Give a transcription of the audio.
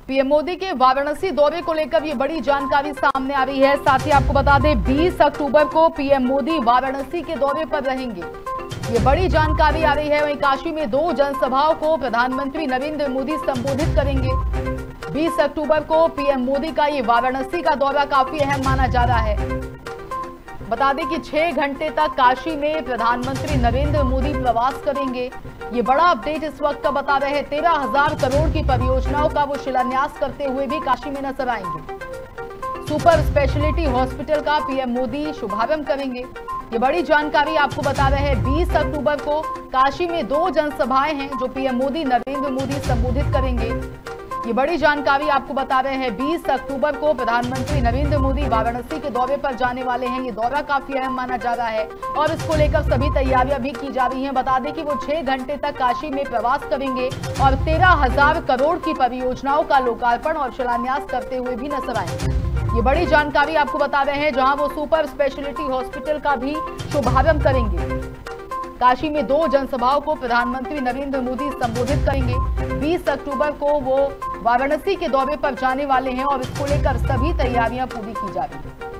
PM Modi के वाराणसी दौरे को लेकर ये बड़ी जानकारी सामने आ रही है। साथ ही आपको बता दें 20 अक्टूबर को पीएम मोदी वाराणसी के दौरे पर रहेंगे। ये बड़ी जानकारी आ रही है। वहीं काशी में 2 जनसभाओं को प्रधानमंत्री नरेंद्र मोदी संबोधित करेंगे। 20 अक्टूबर को पीएम मोदी का ये वाराणसी का दौरा काफी अहम माना जा रहा है। बता दें कि 6 घंटे तक काशी में प्रधानमंत्री नरेंद्र मोदी प्रवास करेंगे। ये बड़ा अपडेट इस वक्त का बता रहे हैं। 13,000 करोड़ की परियोजनाओं का वो शिलान्यास करते हुए भी काशी में नजर आएंगे। सुपर स्पेशलिटी हॉस्पिटल का पीएम मोदी शुभारंभ करेंगे। ये बड़ी जानकारी आपको बता रहे हैं। 20 अक्टूबर को काशी में 2 जनसभाएं हैं जो पीएम मोदी नरेंद्र मोदी संबोधित करेंगे। ये बड़ी जानकारी आपको बता रहे हैं। 20 अक्टूबर को प्रधानमंत्री नरेंद्र मोदी वाराणसी के दौरे पर जाने वाले हैं। ये दौरा काफी अहम माना जा रहा है और इसको लेकर सभी तैयारियां भी की जा रही हैं। बता दें कि वो 6 घंटे तक काशी में प्रवास करेंगे और 13,000 करोड़ की परियोजनाओं का लोकार्पण और शिलान्यास करते हुए भी नजर आएंगे। ये बड़ी जानकारी आपको बता रहे हैं, जहां वो सुपर स्पेशलिटी हॉस्पिटल का भी शुभारंभ करेंगे। काशी में 2 जनसभाओं को प्रधानमंत्री नरेंद्र मोदी संबोधित करेंगे। 20 अक्टूबर को वो वाराणसी के दौरे पर जाने वाले हैं और इसको लेकर सभी तैयारियां पूरी की जा रही हैं।